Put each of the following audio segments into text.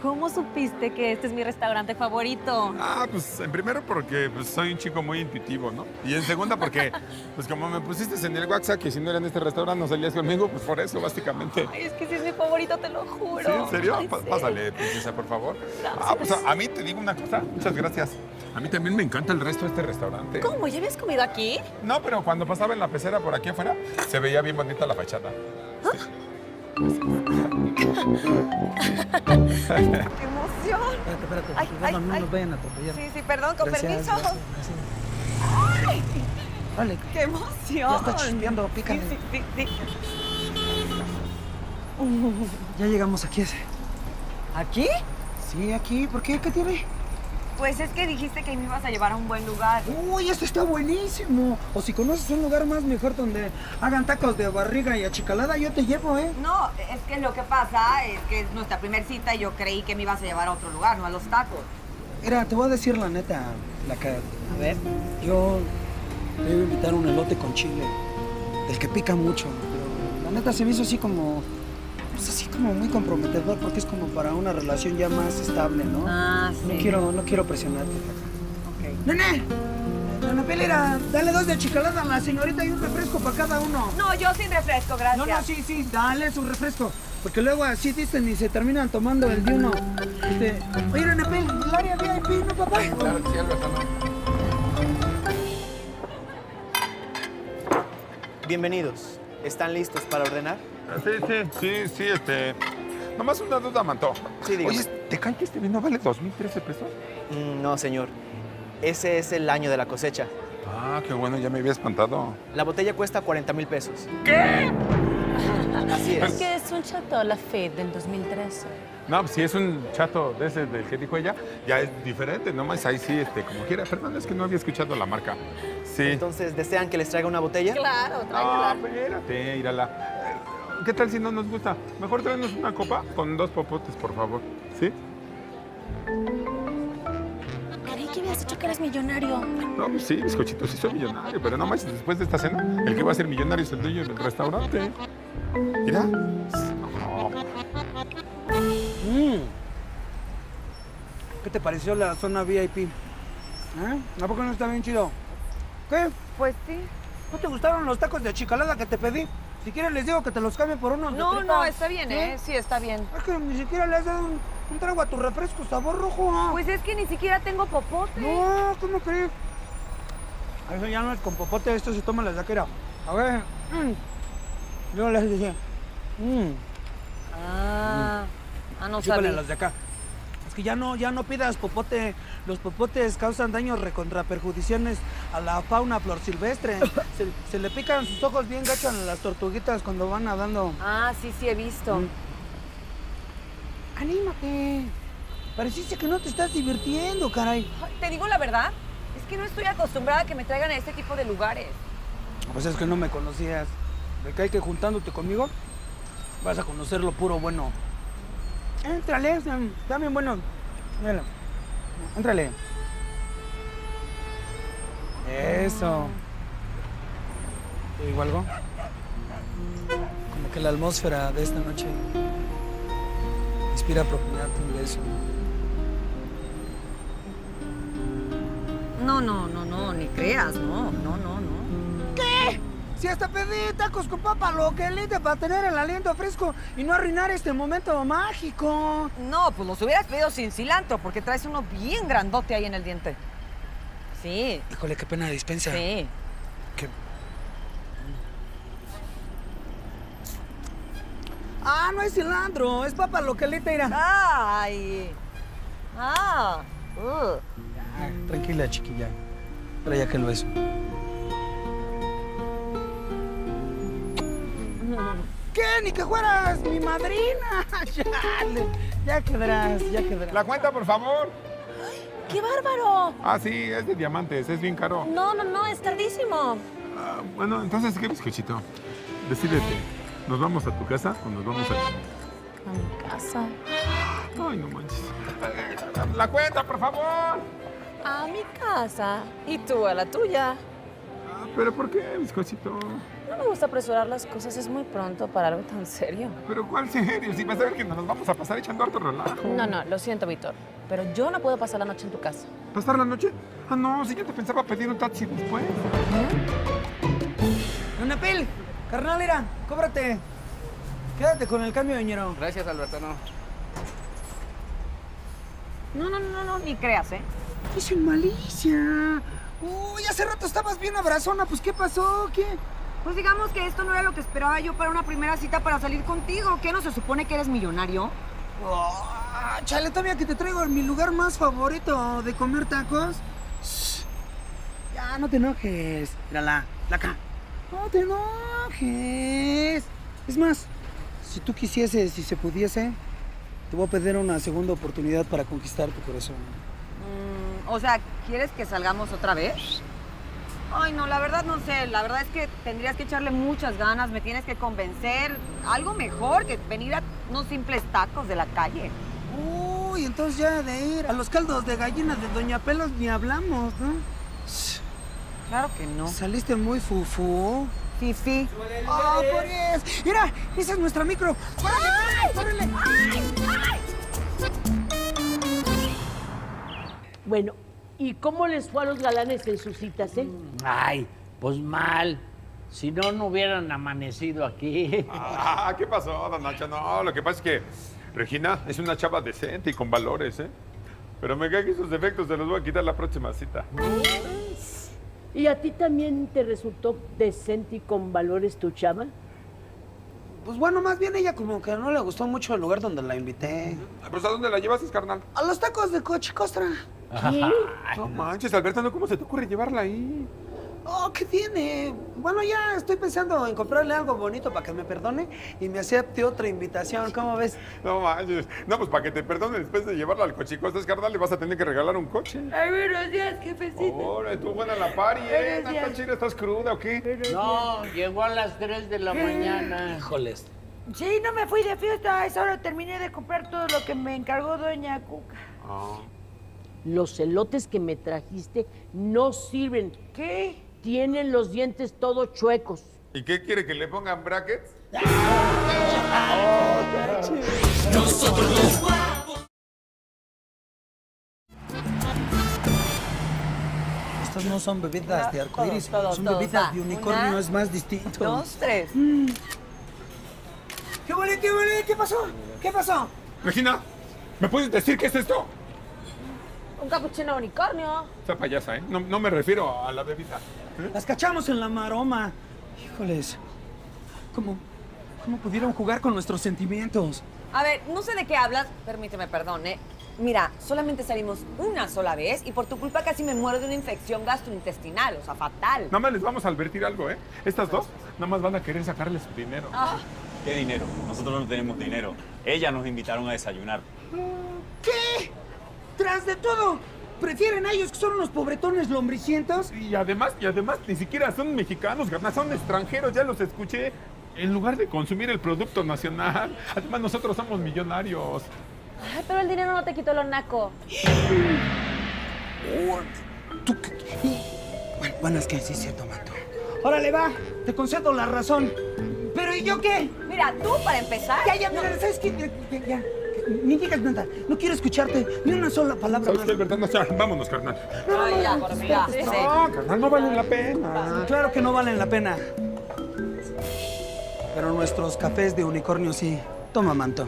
¿Cómo supiste que este es mi restaurante favorito? Ah, pues en primero porque pues, soy un chico muy intuitivo, ¿no? Y en segunda porque, pues como me pusiste en el WhatsApp que si no era en este restaurante no salías conmigo, pues por eso, básicamente. Ay, es que sí es mi favorito, te lo juro. ¿Sí? ¿En serio? Ay, sí. Pásale, princesa, por favor. Gracias. Ah, pues a mí te digo una cosa. Muchas gracias. A mí también me encanta el resto de este restaurante. ¿Cómo? ¿Ya habías comido aquí? No, pero cuando pasaba en la pecera por aquí afuera, se veía bien bonita la fachada. ¡Qué emoción! Espérate, Ay, cuidado, ay, no ay. nos vayan a atropellar. Sí, perdón, con Gracias, permiso. gracias. ¡Ay! Vale, ¡Qué emoción! ya está chispeando, pícale. Sí. Ya llegamos aquí. ¿Aquí? Sí, aquí. ¿Por qué? ¿Qué tiene? Pues es que dijiste que me ibas a llevar a un buen lugar. Uy, esto está buenísimo. O si conoces un lugar más mejor donde hagan tacos de barriga y achicalada, yo te llevo, ¿eh? No, es que lo que pasa es que es nuestra primer cita y yo creí que me ibas a llevar a otro lugar, no a los tacos. Mira, te voy a decir la neta, la que... A ver. Yo te iba a invitar un elote con chile, del que pica mucho, pero la neta se me hizo así como... Pues así como muy comprometedor, porque es como para una relación ya más estable, ¿no? Ah, sí. No quiero presionarte. Ok. ¡Nene! Doña Pelera, dale 2 de achicalada a la señorita y un refresco para cada uno. No, yo sin refresco, gracias. No, sí, dale su refresco. Porque luego así dicen y se terminan tomando el de uno. Oye, Doña Pel, el área VIP, ¿no, papá? Claro, sí, algo está mal. Bienvenidos. ¿Están listos para ordenar? Sí, Nomás una duda, Manto. Sí, dígame. Oye, ¿te cae que este vino vale 2,013 pesos? No, señor. Ese es el año de la cosecha. Ah, qué bueno, ya me había espantado. La botella cuesta 40,000 pesos. ¿Qué? Así Es es. que es un Chateau Lafite del 2013. No, pues si es un chato de ese del que dijo ella, ya es diferente, nomás ahí sí, como quiera. Perdón, es que no había escuchado la marca. Sí. Entonces, ¿desean que les traiga una botella? Claro, No, tráigala. espérate, írala. ¿Qué tal si no nos gusta? Mejor tráenos una copa con 2 popotes, por favor. ¿Sí? Creí que habías dicho que eras millonario. No, pues sí, bizcochito, sí soy millonario, pero no manches, después de esta cena, el que va a ser millonario es el dueño del restaurante. Mira. No. ¿Qué te pareció la zona VIP? ¿Eh? ¿A poco no está bien chido? ¿Qué? Pues sí. ¿No te gustaron los tacos de achicalada que te pedí? Si quieres les digo que te los cambie por unos de No, tripa. no, está bien, ¿eh? Sí, está bien. Es que ni siquiera le has dado un trago a tu refresco sabor rojo. Pues es que ni siquiera tengo popote. No, ¿cómo crees? Eso ya no es con popote, esto se toma la saquera. A ver. Yo les dije. No Chúpale sabía. las de acá. Es que ya no pidas popote. Los popotes causan daños recontraperjudiciones a la fauna flor silvestre. se le pican sus ojos bien gachos a las tortuguitas cuando van nadando. Ah, sí, he visto. Anímate. Pareciste que no te estás divirtiendo, caray. Ay, te digo la verdad, es que no estoy acostumbrada a que me traigan a este tipo de lugares. Pues es que no me conocías. Me cae que juntándote conmigo vas a conocer lo puro bueno. Éntrale, está bien bueno. Míralo. Éntrale. Eso. ¿Te digo algo? Como que la atmósfera de esta noche inspira a propinarte un beso. No, ni creas, no. ¿Qué? Si hasta pedí tacos con papa loquelita para tener el aliento fresco y no arruinar este momento mágico. No, pues los hubieras pedido sin cilantro, porque traes uno bien grandote ahí en el diente. Sí, Híjole, qué pena de dispensa. sí. ¿Qué? Ah, no es cilantro, es papa loquelita, mira. ¡Ay! ¡Ah! Tranquila, chiquilla. Trae aquel beso. ¿Qué? Ni que fueras mi madrina. Chale. Ya quedarás. La cuenta, por favor. ¡Qué bárbaro! Ah, sí, es de diamantes, es bien caro. No, es tardísimo. Ah, bueno, entonces, ¿qué, bizcochito? Decídete, ¿nos vamos a tu casa o nos vamos a... A mi casa. Ay, no manches. La cuenta, por favor. A mi casa. Y tú a la tuya. Ah, ¿pero por qué, bizcochito? No me gusta apresurar las cosas, es muy pronto para algo tan serio. Pero ¿cuál serio? Si vas a ver que nos vamos a pasar echando harto relajo. No, lo siento, Víctor, pero yo no puedo pasar la noche en tu casa. ¿Pasar la noche? Ah, no, si yo te pensaba pedir un taxi después. Don Apil, carnal, mira, cóbrate. Quédate con el cambio, ñero. Gracias, Alberto, no. No, ni creas, ¿eh? ¡Qué sin malicia! Uy, hace rato estabas bien abrazona, pues ¿qué pasó? ¿Qué? Pues digamos que esto no era lo que esperaba yo para una primera cita para salir contigo. ¿Qué, no se supone que eres millonario? Oh, chale, todavía que te traigo mi lugar más favorito de comer tacos. Shh. Ya, no te enojes. Mírala, acá. No te enojes. Es más, si tú quisieses, si se pudiese, te voy a pedir una segunda oportunidad para conquistar tu corazón. O sea, ¿quieres que salgamos otra vez? Ay, no, la verdad no sé. La verdad es que tendrías que echarle muchas ganas, me tienes que convencer. Algo mejor que venir a unos simples tacos de la calle. Uy, entonces ya de ir a los caldos de gallina de Doña Pelos ni hablamos, ¿no? Shh. Claro que no. Saliste muy fufú. Fifi. ¡Ah, por eso! ¡Mira! ¡Esa es nuestra micro! ¡Córrele! Bueno, ¿y cómo les fue a los galanes en sus citas, Ay, pues mal. Si no, no hubieran amanecido aquí. Ah, ¿qué pasó, don Nacho? No, lo que pasa es que Regina es una chava decente y con valores, ¿eh? Pero me cae que esos defectos se los voy a quitar la próxima cita. ¿Y a ti también te resultó decente y con valores tu chava? Pues bueno, más bien ella como que no le gustó mucho el lugar donde la invité. Pues ¿a dónde la llevas, carnal? A los tacos de Cochicostra. ¿Qué? No manches, Alberto, ¿no? ¿Cómo se te ocurre llevarla ahí? Oh, ¿qué tiene? Bueno, ya estoy pensando en comprarle algo bonito para que me perdone y me acepte otra invitación. ¿Cómo ves? No manches. No, pues para que te perdone después de llevarla al cochicostas, carnal, le vas a tener que regalar un coche. Ay, buenos días, jefecito. Órale, tú buena la pari, ¿eh? Buenos días. ¿Estás chida? ¿Estás cruda o qué? No, llegó a las 3 de la mañana. Híjoles. Sí, no me fui de fiesta. A esa hora terminé de comprar todo lo que me encargó doña Cuca. Los elotes que me trajiste no sirven. ¿Qué? Tienen los dientes todos chuecos. ¿Y qué quiere, que le pongan brackets? Estas no son bebidas de arcoíris, Todos, son todos, bebidas va. de unicornio, Una, es más distinto. 2, 3. ¿Qué huele? ¿Qué huele? ¿Qué pasó? ¿Qué pasó? Regina, ¿me puedes decir qué es esto? Un capuchino unicornio. Esa payasa, ¿eh? No me refiero a la bebida. Las cachamos en la maroma. Híjoles. ¿Cómo pudieron jugar con nuestros sentimientos? A ver, no sé de qué hablas. Permíteme, perdón, ¿eh? Mira, solamente salimos una sola vez y por tu culpa casi me muero de una infección gastrointestinal, o sea, fatal. Nada más les vamos a advertir algo, ¿eh? Estas dos nada más van a querer sacarle su dinero. ¿Qué dinero? Nosotros no tenemos dinero. Ellas nos invitaron a desayunar. ¿Qué? Tras de todo, ¿prefieren a ellos que son unos pobretones lombricientos? Y además, ni siquiera son mexicanos, carnal, son extranjeros, ya los escuché. En lugar de consumir el producto nacional, además nosotros somos millonarios. Ay, pero el dinero no te quitó lo naco. ¿Tú qué? Bueno, es que sí es cierto, Manto. Órale, va, te concedo la razón. ¿Pero y yo qué? Mira, tú para empezar. Ya, mira, ¿sabes qué? Ya. Ni digas nada, no quiero escucharte ni una sola palabra ¿Sabes más. qué, verdad? No, ya, vámonos, carnal. Ay, ya, por mí, ya. Sí. No, carnal, no valen la pena. Claro que no valen la pena. Pero nuestros cafés de unicornio sí. Toma, Manto.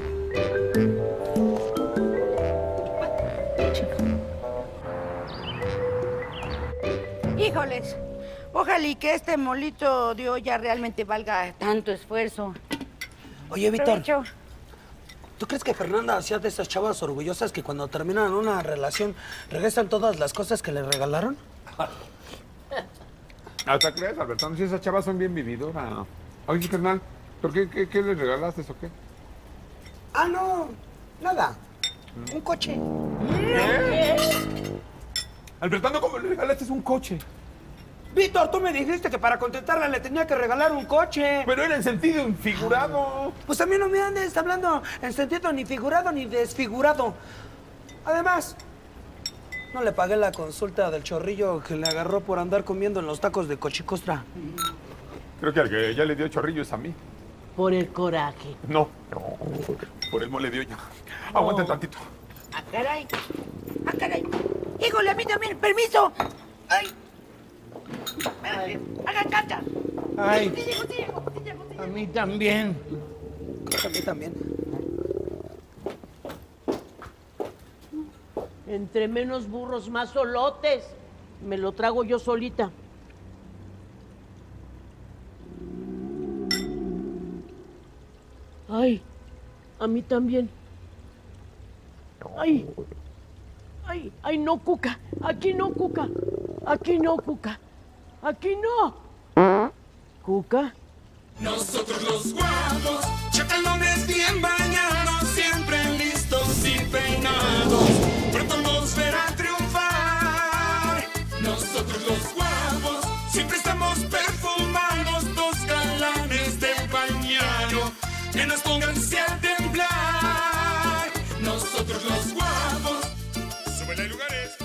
Híjoles. Ojalá y que este molito de olla realmente valga tanto esfuerzo. Oye, Víctor, Provecho. ¿tú crees que Fernanda hacía de esas chavas orgullosas que cuando terminan una relación regresan todas las cosas que le regalaron? ¿Hasta crees, Alberto? Si esas chavas son bien vividoras. Oye, carnal, ¿por qué les regalaste o qué? Ah, no, nada. Un coche. ¿Qué? Albertano, ¿cómo le regalaste un coche? Víctor, tú me dijiste que para contentarla le tenía que regalar un coche. Pero era en sentido figurado. Pues a mí no me andes hablando en sentido ni figurado ni desfigurado. Además, no le pagué la consulta del chorrillo que le agarró por andar comiendo en los tacos de Cochicostra. Creo que al que ya le dio chorrillo es a mí. Por el coraje. No, por el mole de olla. Aguanten tantito. ¡Ah, caray! ¡Ah, caray! ¡Híjole, a mí también! ¡Permiso! ¡Ay! ¡Hagan cacha! Ay, Sí llego. a mí también. A mí también. Entre menos burros, más solotes. Me lo trago yo solita. Ay, a mí también. Ay, ay, no, Cuca. Aquí no, Cuca. Aquí no, Cuca. Aquí no. ¿Cuca? Nosotros los guapos, chacalones bien bañados, siempre listos y peinados, pronto nos verán triunfar. Nosotros los guapos, siempre estamos perfumados, dos galanes de pañalo, que nos pónganse a temblar. Nosotros los guapos, súbele lugares.